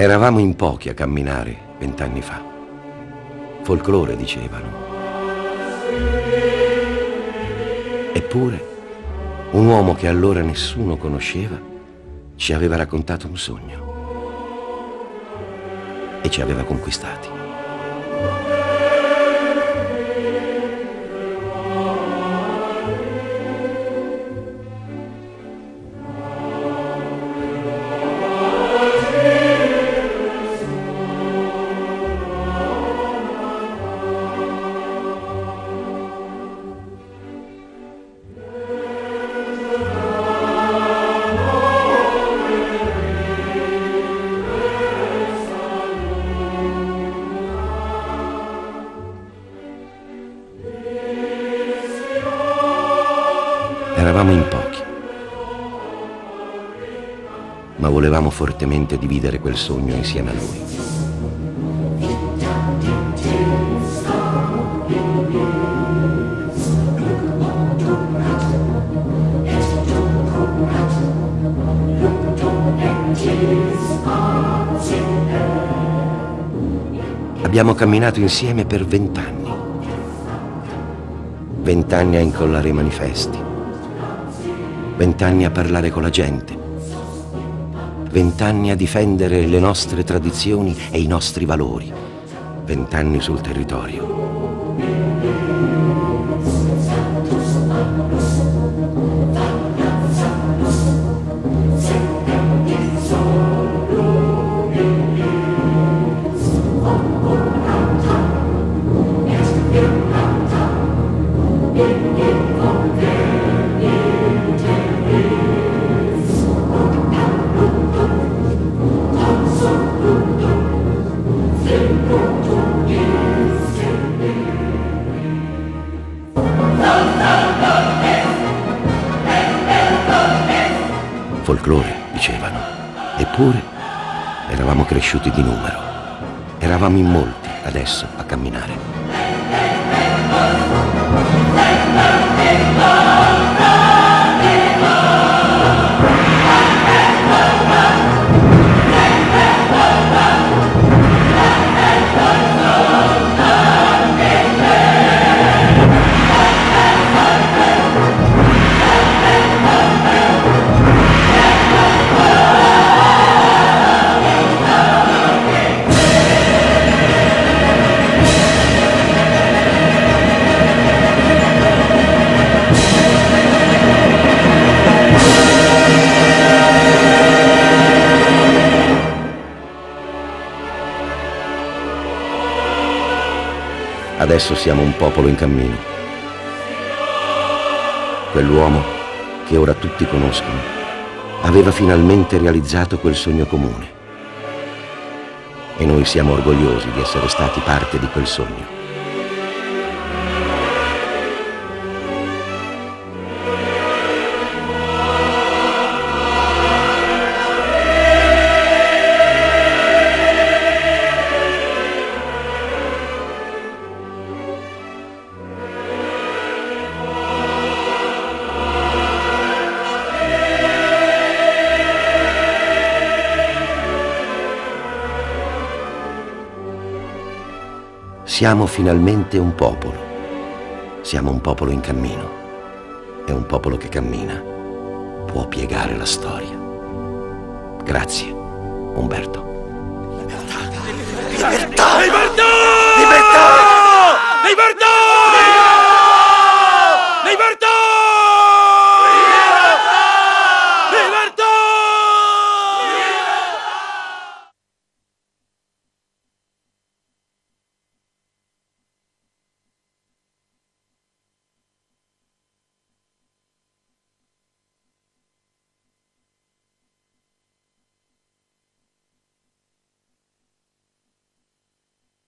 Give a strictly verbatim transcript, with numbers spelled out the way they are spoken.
Eravamo in pochi a camminare vent'anni fa. Folklore, dicevano. Eppure, un uomo che allora nessuno conosceva ci aveva raccontato un sogno e ci aveva conquistati. Eravamo in pochi, ma volevamo fortemente dividere quel sogno insieme a lui. Abbiamo camminato insieme per vent'anni. Vent'anni a incollare i manifesti. Vent'anni a parlare con la gente, vent'anni a difendere le nostre tradizioni e i nostri valori, vent'anni sul territorio. Folklore, dicevano. Eppure eravamo cresciuti di numero. Eravamo in molti adesso a camminare. Adesso siamo un popolo in cammino. Quell'uomo, che ora tutti conoscono, aveva finalmente realizzato quel sogno comune. E noi siamo orgogliosi di essere stati parte di quel sogno. Siamo finalmente un popolo. Siamo un popolo in cammino. E un popolo che cammina può piegare la storia. Grazie, Umberto. Libertà! Libertà! Libertà! Libertà!